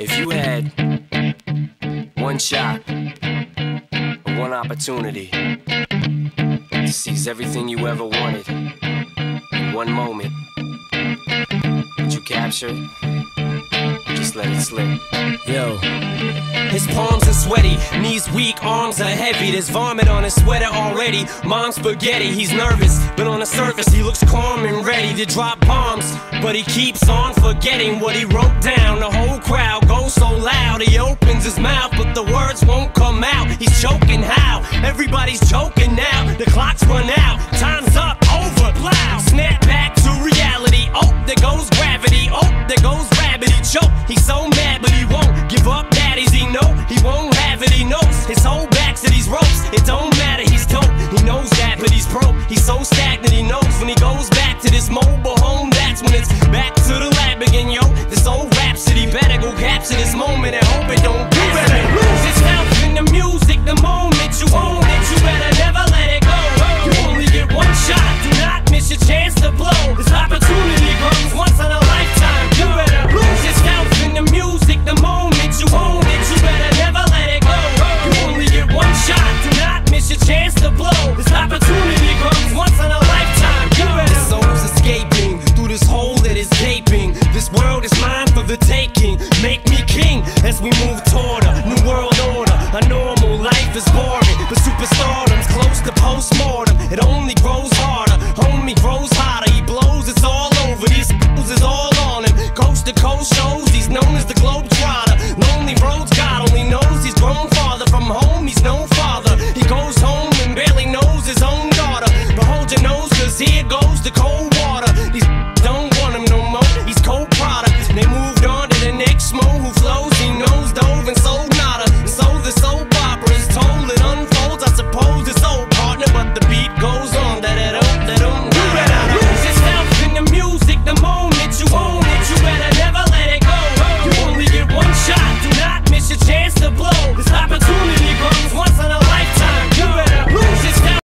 If you had one shot, or one opportunity to seize everything you ever wanted in one moment, would you capture it? Or just let it slip? Yo. His palms are sweaty, knees weak, arms are heavy. There's vomit on his sweater already. Mom's spaghetti, he's nervous, but on the surface he looks calm and ready to drop bombs. But he keeps on forgetting what he wrote down. The whole crowd goes so loud, he opens his mouth, but the words won't come out. He's choking how? Everybody's joking now. The clock's run out, time's up, over, plow. Snap back to reality, oh, there goes gravity. Oh, there goes rabbit, he choke. He's so mad, but he won't give up. Daddies, he know he won't have it, he knows his whole back to these ropes. It don't matter, he's dope, he knows that, but he's broke. He's so stagnant, he knows when he goes back to this mobile home, that's when it's back to the lab again, yo. This old rhapsody better go capture this moment and hope it don't do it. Lose itself in the music the moment you own it. You better never let it go. You only get one shot, do not miss your chance to blow. This opportunity comes once in a lifetime. You better lose yourself in the music the moment you own it. You better never let it go. You only get one shot, do not miss your chance to blow. This opportunity comes once in a lifetime. You better. This soul's escaping through this hole that is gaping. This world is mine for the taking. Make me king as we move toward a new world order. A normal life is boring, but superstardom's close to postmortem. It only grows harder, homie grows hotter. He blows, it's all over. These fools is all on him. Coast to coast shows, he's known as the Globetrotter. Lonely roads, God only knows he's grown farther from home. He's no father. He goes home and barely knows his own daughter. But hold your nose, cause here goes the cold